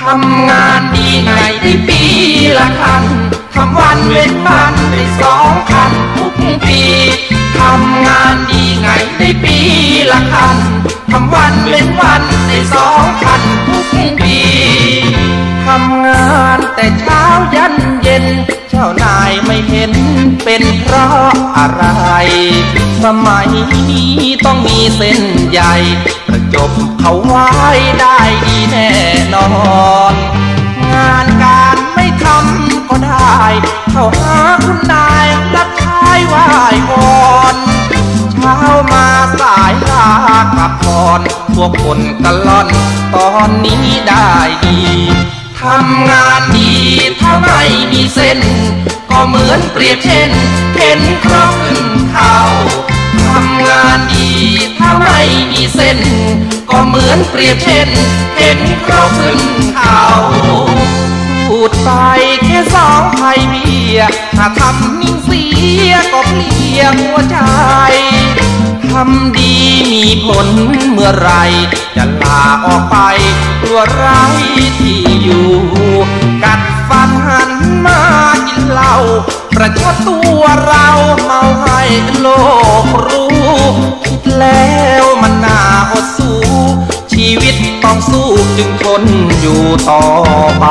ำงานดีไงได้ปีละคันทำวันเว้นวันได้2 คันทุกปีทำงานดีไงได้ปีละคันทำวันเว้นวันได้2 คันทุกปีทำงานแต่เช้ายันเย็นเจ้านายไม่เห็นเป็นเพราะอะไรสมัยนี้ต้องมีเส้นใหญ่ประจบเขาไว้ได้ดีแน่นอนงานการไม่ทำก็ได้เข้าหาคุณนายรับใช้ไหว้วอนเช้ามาสายลากลับก่อนพวกคนกะล่อนตอนนี้ได้ดีทำงานดีถ้าไม่มีเส้นก็เหมือนเปรียบเช่นเข็นครกขึ้นเขาทำงานดีถ้าไม่มีเส้นก็เหมือนเปรียบเช่นเข็นครกขึ้นเขาพูดไปแค่2 ไผ่เบี้ยถ้าทำนิ่งเสียก็เพลียหัวใจทำดีมีผลเมื่อไรจะลาออกไปกลัวไร้ที่อยู่กัดฟันหันมากินเหล้าประชดตัวเราเมาให้โลกรู้คิดแล้วมันน่าอดสู้ชีวิตต้องสู้จึงทนอยู่ต่อไป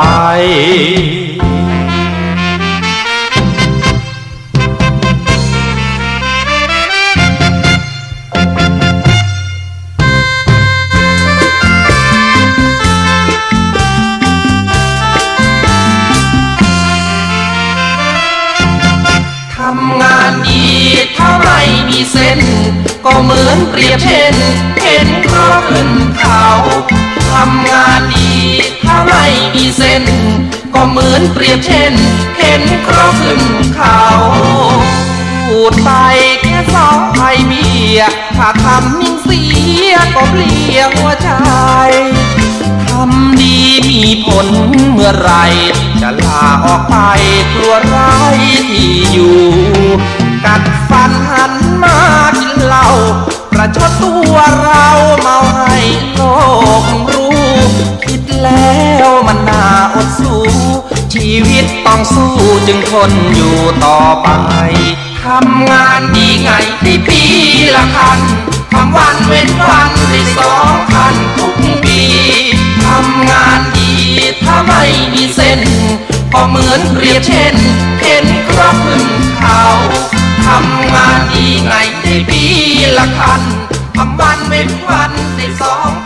ทำงานดีถ้าไม่มีเส้นก็เหมือนเปรียบเช่นเข็นครกขึ้นเขาทำงานดีถ้าไม่มีเส้นก็เหมือนเปรียบเช่นเข็นครกขึ้นเขาพูดไปแค่2 ไผ่เบี้ยถ้าทำนิ่งเสียก็เพลียหัวใจทำดีมีผลเมื่อไรจะลาออกไปกลัวไร้ที่อยู่กัดฟันหันมากินเหล้าประชดตัวเราเมาให้โลกรู้คิดแล้วมันน่าอดสู้ชีวิตต้องสู้จึงทนอยู่ต่อไปทำงานดีไงได้ปีละคันทำวันเว้นวันได้2 คันทุกปีทำงานดีถ้าไม่มีเส้นก็เหมือนเปรียบเช่นเข็นครกขึ้นเขาทำงานดีไงได้ปีละคันทำวันเว้นวันได้2